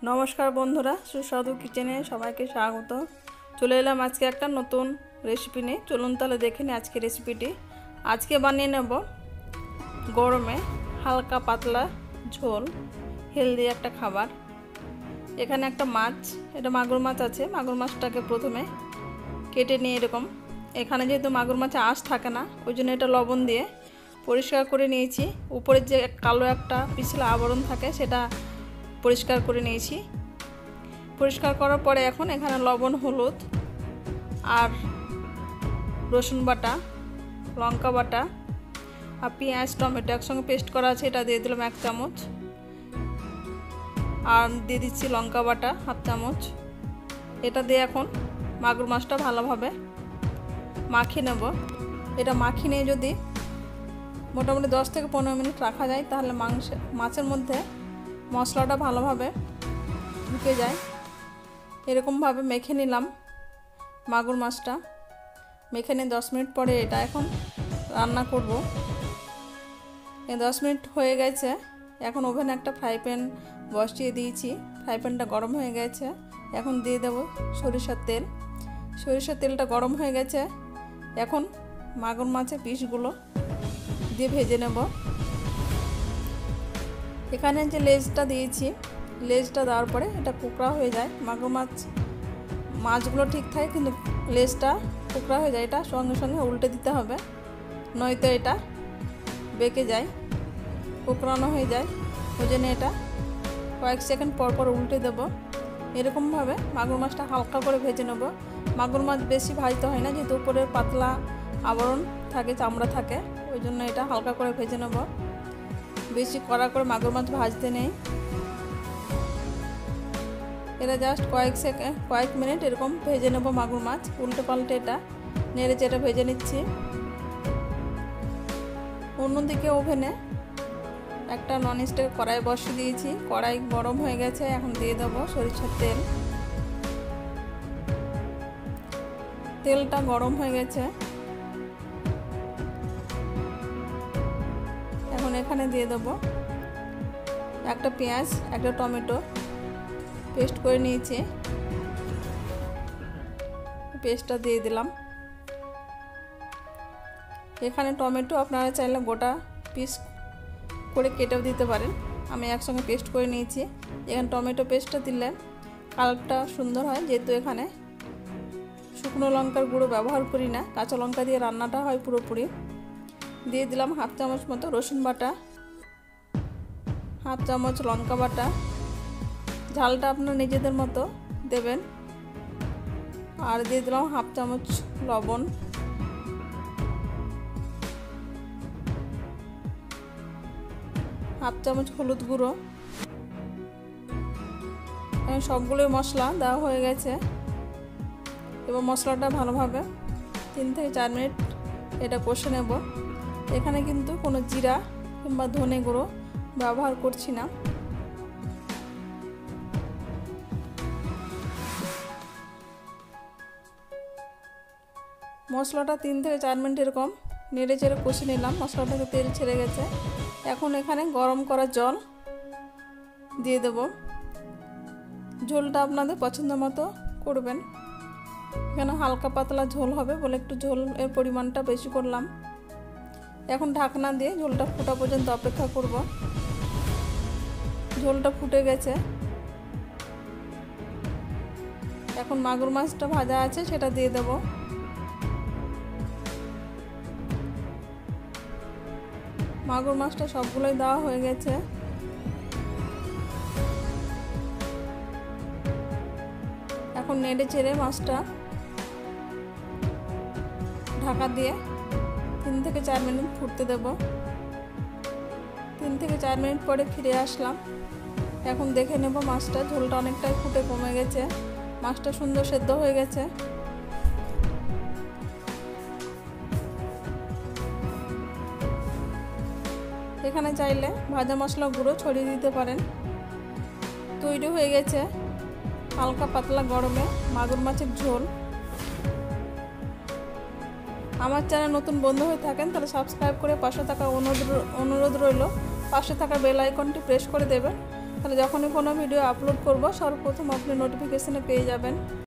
নমস্কার বন্ধুরা, সুস্বাদু কিচেনে সবাইকে স্বাগত। চলে এলাম আজকে একটা নতুন রেসিপি নিয়ে। চলুন তাহলে দেখে নিই আজকে রেসিপিটি। আজকে বানিয়ে নেব গরমে হালকা পাতলা ঝোল হেলদি একটা খাবার। এখানে একটা মাছ, এটা মাগুর মাছ আছে। মাগুর মাছটাকে প্রথমে কেটে নিয়ে এরকম, এখানে যেহেতু মাগুর মাছে আঁশ থাকে না, ওই জন্য এটা লবণ দিয়ে পরিষ্কার করে নিয়েছি। উপরের যে কালো একটা পিছলা আবরণ থাকে সেটা পরিষ্কার করে নিয়েছি। পরিষ্কার করার পরে এখন এখানে লবণ, হলুদ আর রসুন বাটা, লঙ্কা বাটা আর পেঁয়াজ টমেটো একসঙ্গে পেস্ট করা আছে, এটা দিয়ে দিলাম 1 চামচ। আর দিয়ে দিচ্ছি লঙ্কা বাটা হাফ চামচ। এটা দিয়ে এখন মাগুর মাছটা ভালোভাবে মাখিয়ে নেব। এটা মাখিয়ে নিয়ে যদি মোটামুটি 10 থেকে 15 মিনিট রাখা যায় তাহলে মাছের মধ্যে মশলাটা ভালোভাবে ঢুকে যায়। এরকমভাবে মেখে নিলাম মাগুর মাছটা। মেখে নিয়ে 10 মিনিট পরে এটা এখন রান্না করব। এই 10 মিনিট হয়ে গেছে। এখন ওভেনে একটা ফ্রাই প্যান বসিয়ে দিয়েছি। ফ্রাই প্যানটা গরম হয়ে গেছে। এখন দিয়ে দেব সরিষার তেল। সরিষার তেলটা গরম হয়ে গেছে। এখন মাগুর মাছের পিসগুলো দিয়ে ভেজে নেব। এখানে যে লেজটা দিয়েছি, লেজটা দেওয়ার পরে এটা কুকড়া হয়ে যায়। মাগুর মাছগুলো ঠিক থাকে কিন্তু লেজটা কুকড়া হয়ে যায়। এটা সঙ্গে সঙ্গে উল্টে দিতে হবে, নয়তো এটা বেঁকে যায়, কুকড়ানো হয়ে যায়। ওই জন্য এটা কয়েক সেকেন্ড পর পর উল্টে দেব। এরকমভাবে মাগুর মাছটা হালকা করে ভেজে নেব। মাগুর মাছ বেশি ভাজতে হয় না, যেহেতু উপরে পাতলা আবরণ থাকে, চামড়া থাকে, ওই জন্য এটা হালকা করে ভেজে নেব। বেশি কড়া করে মাগুর মাছ ভাজতে নেই। এটা জাস্ট কয়েক মিনিট এরকম ভেজে নেব মাগুর মাছ। উল্টে পাল্টে এটা নেড়ে চেড়ে ভেজে নিচ্ছি। অন্যদিকে ওভেনে একটা ননস্টিক কড়াই বসিয়ে দিয়েছি। কড়াই গরম হয়ে গেছে। এখন দিয়ে দেবো সরিষার তেল। তেলটা গরম হয়ে গেছে। এখন এখানে দিয়ে দেবো একটা পেঁয়াজ, একটা টমেটো পেস্ট করে নিয়েছি, পেস্টটা দিয়ে দিলাম। এখানে টমেটো আপনারা চাইলে গোটা পিস করে কেটেও দিতে পারেন। আমি একসঙ্গে পেস্ট করে নিয়েছি। এখানে টমেটো পেস্টটা দিলে কালারটা সুন্দর হয়, যেহেতু এখানে শুকনো লঙ্কার গুঁড়ো ব্যবহার করি না, কাঁচা লঙ্কা দিয়ে রান্নাটা হয় পুরোপুরি। দিয়ে দিলাম হাফ চামচ মতো রসুন বাটা, হাফ চামচ লঙ্কা বাটা। ঝালটা আপনার নিজেদের মতো দেবেন। আর দিয়ে দিলাম হাফ চামচ লবণ, হাফ চামচ হলুদ গুঁড়ো। সবগুলোই মশলা দেওয়া হয়ে গেছে। এবার মশলাটা ভালোভাবে 3 থেকে 4 মিনিট এটা কষে নেব। এখানে কিন্তু কোনো জিরা কিংবা ধনে গুঁড়ো ব্যবহার করছি না। মশলাটা 3 থেকে 4 মিনিট এরকম নেড়ে চেড়ে কষে নিলাম। মশলা থেকে তেল ছেড়ে গেছে। এখন এখানে গরম করা জল দিয়ে দেব। ঝোলটা আপনাদের পছন্দ মতো করবেন। এখানে হালকা পাতলা ঝোল হবে বলে একটু ঝোলের পরিমাণটা বেশি করলাম। এখন ঢাকনা দিয়ে ঝোলটা ফোটা পর্যন্ত অপেক্ষা করব। ঝোলটা ফুটে গেছে। এখন মাগুর মাছটা ভাজা আছে সেটা দিয়ে দেব। মাগুর মাছটা সবগুলোই দেওয়া হয়ে গেছে। এখন নেড়ে চেড়ে মাছটা ঢাকা দিয়ে 3 থেকে 4 মিনিট ফুটতে দেব। 3 থেকে 4 মিনিট পরে ফিরে আসলাম। এখন দেখে নেব মাছটা, ঝোলটা অনেকটাই ফুটে কমে গেছে। মাছটা সুন্দর সেদ্ধ হয়ে গেছে। এখানে চাইলে ভাজা মশলা গুঁড়ো ছড়িয়ে দিতে পারেন। তৈরি হয়ে গেছে হালকা পাতলা গরমে মাগুর মাছের ঝোল। আমার চ্যানেল নতুন বন্ধু হয়ে থাকেন তাহলে সাবস্ক্রাইব করে পাশে থাকা অনুরোধ রইল, পাশে থাকা বেল আইকনটি প্রেস করে দেবেন। তাহলে যখনই কোনো ভিডিও আপলোড করব সর্বপ্রথম আপনি নোটিফিকেশনে পেয়ে যাবেন।